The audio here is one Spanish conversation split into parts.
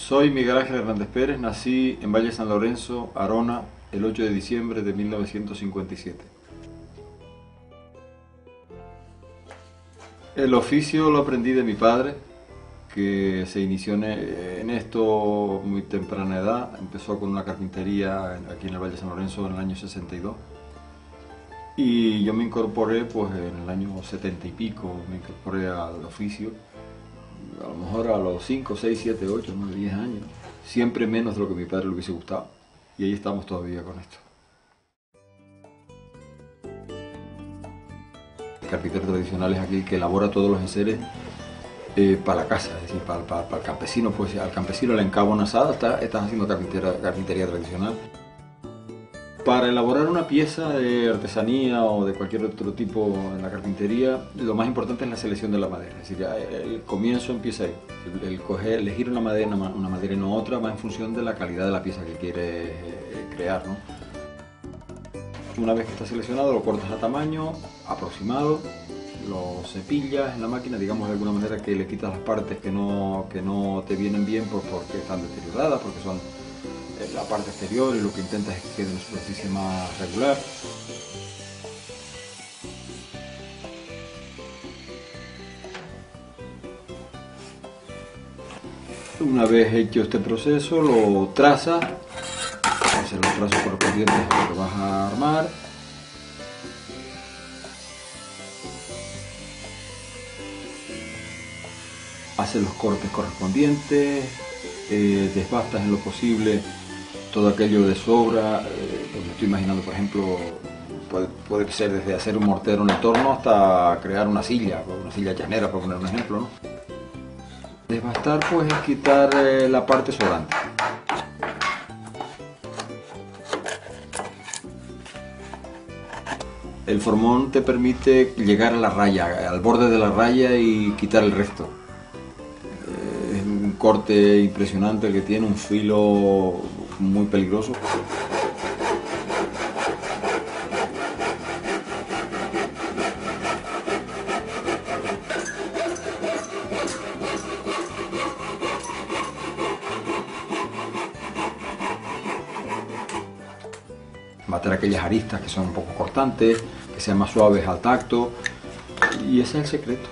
Soy Miguel Ángel Hernández Pérez, nací en Valle San Lorenzo, Arona, el 8 de diciembre de 1957. El oficio lo aprendí de mi padre, que se inició en esto muy temprana edad. Empezó con una carpintería aquí en el Valle San Lorenzo en el año 62. Y yo me incorporé pues en el año 70 y pico, me incorporé al oficio. A lo mejor a los 5, 6, 7, 8, 9, 10 años. Siempre menos de lo que a mi padre le hubiese gustado. Y ahí estamos todavía con esto. El carpintero tradicional es aquel que elabora todos los enseres para la casa, es decir, para el campesino. Pues al campesino le encaba una asada, estás haciendo carpintería tradicional. Para elaborar una pieza de artesanía o de cualquier otro tipo en la carpintería, lo más importante es la selección de la madera. Es decir, el comienzo empieza ahí. Elegir una madera y no otra va en función de la calidad de la pieza que quieres crear, ¿no? Una vez que está seleccionado, lo cortas a tamaño aproximado, lo cepillas en la máquina, digamos de alguna manera que le quitas las partes que no te vienen bien porque están deterioradas, porque son la parte exterior, y lo que intentas es que quede una superficie más regular. Una vez hecho este proceso, lo trazas, haces los trazos correspondientes a lo que vas a armar. Haces los cortes correspondientes, desbastas en lo posible todo aquello de sobra. Pues me estoy imaginando, por ejemplo, puede ser desde hacer un mortero en el torno hasta crear una silla llanera, por poner un ejemplo, ¿no? Desbastar pues es quitar la parte sobrante. El formón te permite llegar a la raya, al borde de la raya y quitar el resto. Es un corte impresionante el que tiene, un filo muy peligroso. Matar aquellas aristas que son un poco cortantes, que sean más suaves al tacto, y ese es el secreto.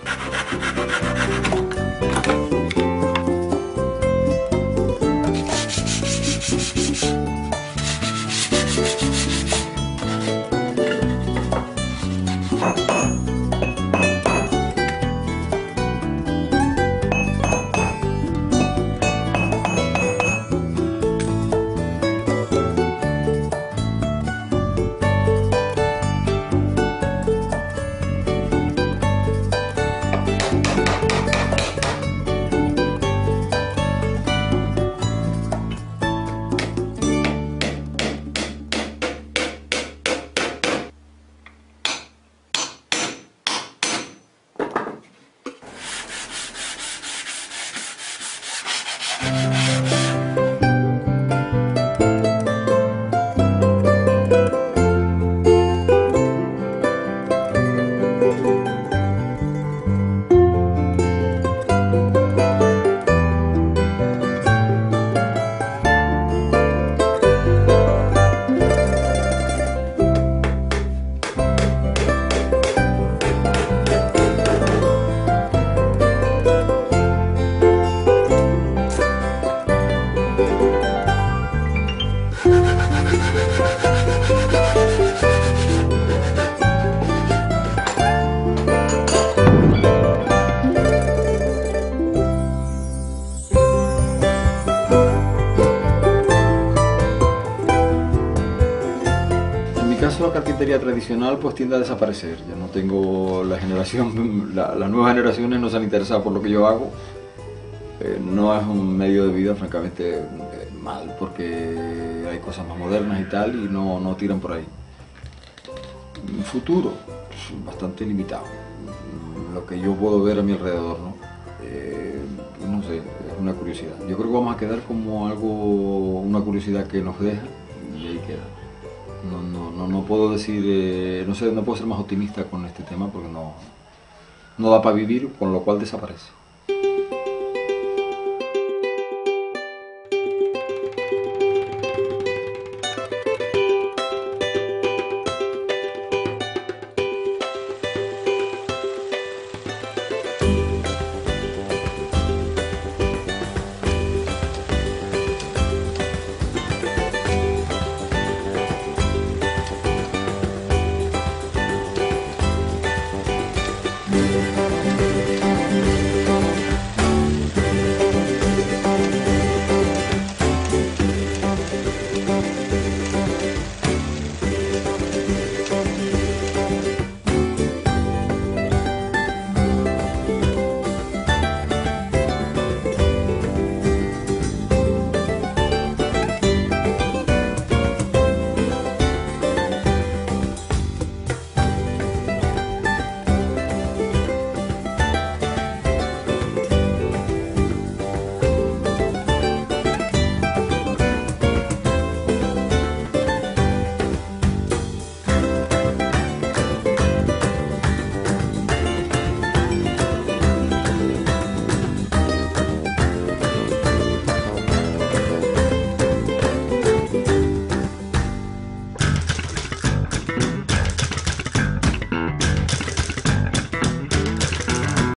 La carpintería tradicional pues tiende a desaparecer. Ya no tengo la generación, las nuevas generaciones no se han interesado por lo que yo hago. No es un medio de vida francamente mal, porque hay cosas más modernas y tal, y no tiran por ahí. Un futuro bastante limitado, lo que yo puedo ver a mi alrededor, ¿no? No sé, es una curiosidad. Yo creo que vamos a quedar como algo, una curiosidad que nos deja, y ahí queda. No puedo decir, no puedo ser más optimista con este tema porque no da para vivir, con lo cual desaparece.